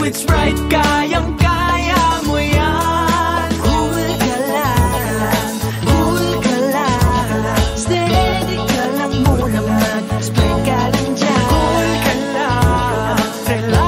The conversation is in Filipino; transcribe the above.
with Sprite, kayang-kaya mo yan. Cool ka lang, steady ka lang muna mag-Sprite ka lang dyan. Cool ka lang, relax